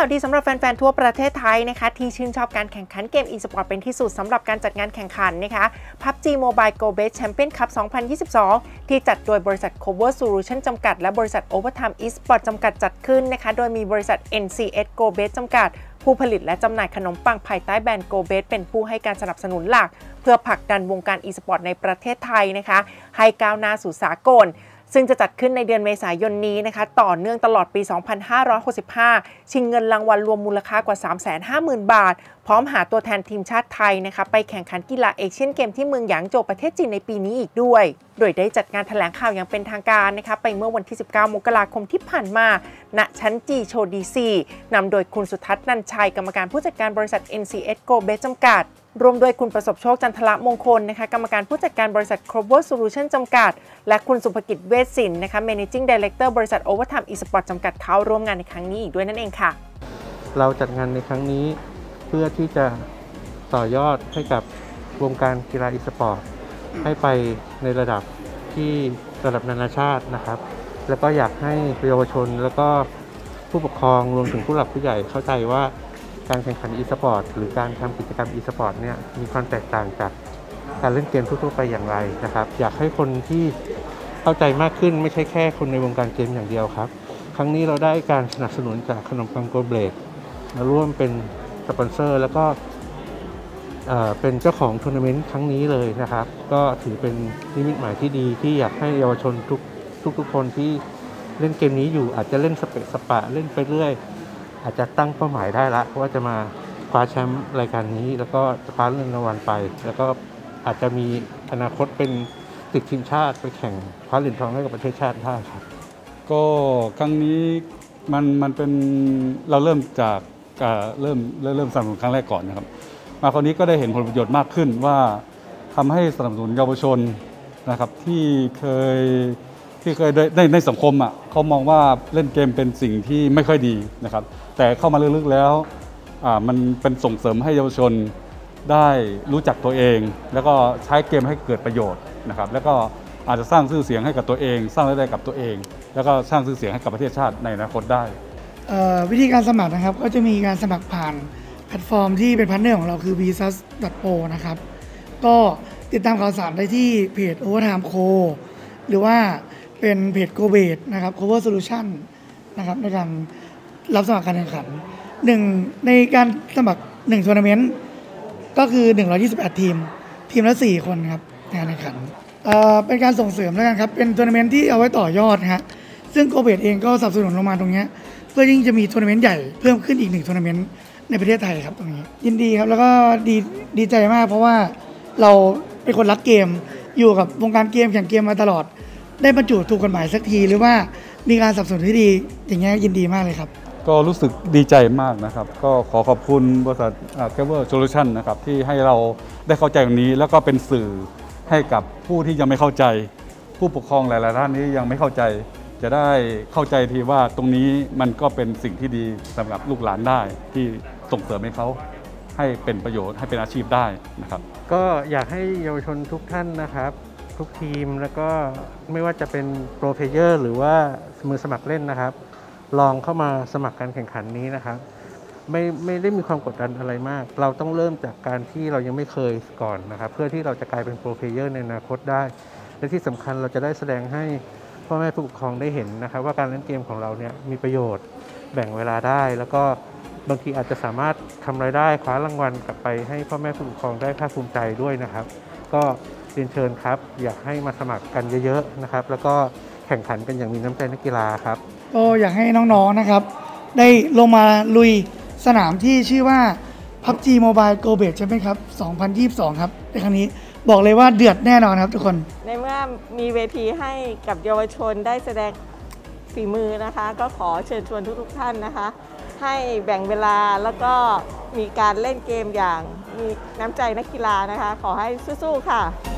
าวดีสำหรับแฟนๆทั่วประเทศไทยนะคะที่ชื่นชอบการแข่งขันเกม e-sport เป็นที่สุดสำหรับการจัดงานแข่งขันนะคะ PUBG Mobile Global Champion Cup 2022 ที่จัดโดยบริษัท Cover Solution จำกัดและบริษัท Overtime Esport จำกัดจัดขึ้นนะคะโดยมีบริษัท NCS Global จำกัดผู้ผลิตและจำหน่ายขนมปังภายใต้แบรนด์ Global เป็นผู้ให้การสนับสนุนหลักเพื่อผลักดันวงการ e-sport ในประเทศไทยนะคะให้ก้าวหน้าสู่สากลซึ่งจะจัดขึ้นในเดือนเมษายนนี้นะคะต่อเนื่องตลอดปี 2565 ชิงเงินรางวัลรวมมูลค่ากว่า 350,000 บาทพร้อมหาตัวแทนทีมชาติไทยนะคะไปแข่งขันกีฬาเอเชียนเกมที่เมืองหยางโจวประเทศจีนในปีนี้อีกด้วยโดยได้จัดงานแถลงข่าวอย่างเป็นทางการนะคะไปเมื่อวันที่ 19 มกราคมที่ผ่านมาณชั้นจีโชดีซีนำโดยคุณสุทัศน์นันชัยกรรมการผู้จัดการบริษัท NCS Global จำกัดรวมโดยคุณประสบโชคจันทละมงคลนะคะกรรมการผู้จัดการบริษัท Cover Solution จำกัดและคุณสุภกิจเวชศิลป์นะคะ Managing Director บริษัท Overtime Esport จำกัดเข้าร่วมงานในครั้งนี้อีกด้วยนั่นเองค่ะเราจัดงานในครั้งนี้เพื่อที่จะต่อยอดให้กับวงการกีฬา e-sport ให้ไปในระดับที่ระดับนานาชาตินะครับแล้วก็อยากให้เยาวชนแล้วก็ผู้ปกครองรวมถึงผู้หลักผู้ใหญ่เข้าใจว่าการแข่งขัน e-sport หรือการทำกิจกรรม e-sport เนี่ยมีความแตกต่างจากการเล่นเกมทั่วไปอย่างไรนะครับอยากให้คนที่เข้าใจมากขึ้นไม่ใช่แค่คนในวงการเกมอย่างเดียวครับครั้งนี้เราได้การสนับสนุนจากขนมปังโกลเบลดมาร่วมเป็นสปอนเซอร์แล้วก็เป็นเจ้าของทัวร์นาเมนต์ครั้งนี้เลยนะครับก็ถือเป็นนิมิตหมายที่ดีที่อยากให้เยาวชนทุกคนที่เล่นเกมนี้อยู่อาจจะเล่นสเปะสปะเล่นไปเรื่อยอาจจะตั้งเป้าหมายได้ละว่าจะมาคว้าแชมป์รายการนี้แล้วก็คว้าเงินรางวัลไปแล้วก็อาจจะมีอนาคตเป็นติดทีมชาติไปแข่งคว้าเหรียญทองให้กับประเทศชาติได้ครับก็ครั้งนี้มันเป็นเราเริ่มจากเริ่มสนับสนุนครั้งแรกก่อนนะครับมาคราวนี้ก็ได้เห็นผลประโยชน์มากขึ้นว่าทำให้สนับสนุนเยาวชนนะครับที่เคยได้ในสังคมเขามองว่าเล่นเกมเป็นสิ่งที่ไม่ค่อยดีนะครับแต่เข้ามาลึกๆแล้วมันเป็นส่งเสริมให้เยาวชนได้รู้จักตัวเองแล้วก็ใช้เกมให้เกิดประโยชน์นะครับแล้วก็อาจจะสร้างชื่อเสียงให้กับตัวเองสร้างรายได้กับตัวเองแล้วก็สร้างชื่อเสียงให้กับประเทศชาติในอนาคตได้วิธีการสมัครนะครับก็จะมีการสมัครผ่านแพลตฟอร์มที่เป็นพาร์ทเนอร์ของเราคือ visas.pro นะครับก็ติดตามข่าวสารได้ที่เพจ Overtime Co หรือว่าเป็นเพจ Global นะครับ Cover Solution นะครับในการรับสมัครการแข่งขันในการสมัคร1ทัวร์นาเมนต์ก็คือ128ทีมละ4คนครับในการแข่งขันเป็นการส่งเสริมแล้วกันครับเป็นทัวร์นาเมนต์ที่เอาไว้ต่อยอดฮะซึ่ง Global เองก็สนับสนุนลงมาตรงนี้เพื่อยิ่งจะมีทัวร์นาเมนต์ใหญ่เพิ่มขึ้นอีก1ทัวร์นาเมนต์ในประเทศไทยครับตรงนี้ยินดีครับแล้วก็ดีใจมากเพราะว่าเราเป็นคนรักเกมอยู่กับวงการเกมแข่งเกมมาตลอดได้บรรจุถูกกฎหมายสักทีหรือว่ามีการสนับสนุนที่ดีอย่างเงี้ยยินดีมากเลยครับก็รู้สึกดีใจมากนะครับก็ขอขอบคุณบริษัท Cover Solution นะครับที่ให้เราได้เข้าใจตรงนี้แล้วก็เป็นสื่อให้กับผู้ที่ยังไม่เข้าใจผู้ปกครองหลายๆท่านนี้ยังไม่เข้าใจจะได้เข้าใจทีว่าตรงนี้มันก็เป็นสิ่งที่ดีสำหรับลูกหลานได้ที่ส่งเสริมให้เขาให้เป็นประโยชน์ให้เป็นอาชีพได้นะครับก็อยากให้เยาวชนทุกท่านนะครับทุกทีมแล้วก็ไม่ว่าจะเป็นโปรเพลเยอร์หรือว่ามือสมัครเล่นนะครับลองเข้ามาสมัครการแข่งขันนี้นะครับไม่ได้มีความกดดันอะไรมากเราต้องเริ่มจากการที่เรายังไม่เคยก่อนนะครับเพื่อที่เราจะกลายเป็นโปรเพลเยอร์ในอนาคตได้และที่สำคัญเราจะได้แสดงให้พ่อแม่ผู้ปกครองได้เห็นนะครับว่าการเล่นเกมของเราเนี่ยมีประโยชน์แบ่งเวลาได้แล้วก็บางทีอาจจะสามารถทำรายได้คว้ารางวัลกลับไปให้พ่อแม่ผู้ปกครองได้ภาคภูมิใจด้วยนะครับก็เรียนเชิญครับอยากให้มาสมัครกันเยอะๆนะครับแล้วก็แข่งขันกันอย่างมีน้ำใจนักกีฬาครับก็อยากให้น้องๆนะครับได้ลงมาลุยสนามที่ชื่อว่า PUBG Mobile Global Champion Cup 2022 ครับในครั้งนี้บอกเลยว่าเดือดแน่นอนครับทุกคนในเมื่อมีเวทีให้กับเยาวชนได้แสดงฝีมือนะคะก็ขอเชิญชวนทุกท่านนะคะให้แบ่งเวลาแล้วก็มีการเล่นเกมอย่างมีน้ำใจนักกีฬานะคะขอให้สู้ๆค่ะ